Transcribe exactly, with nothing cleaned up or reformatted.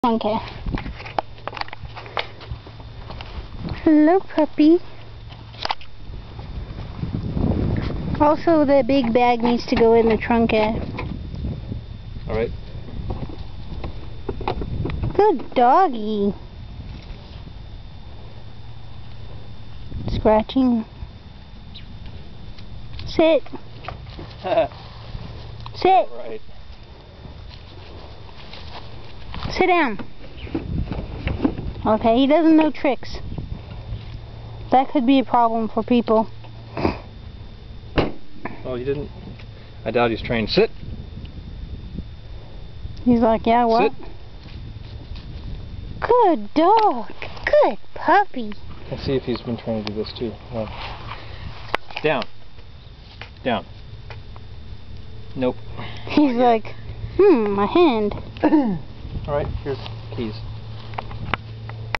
Okay. Hello, puppy. Also, the big bag needs to go in the trunk. Alright. Good doggy. Scratching. Sit. Sit. Right. Sit down. Okay, he doesn't know tricks. That could be a problem for people. Oh, he didn't. I doubt he's trained. Sit. He's like, yeah, what? Sit. Good dog. Good puppy. Let's see if he's been trained to do this too. No. Down. Down. Nope. He's like, hmm, my hand. Alright, here's keys.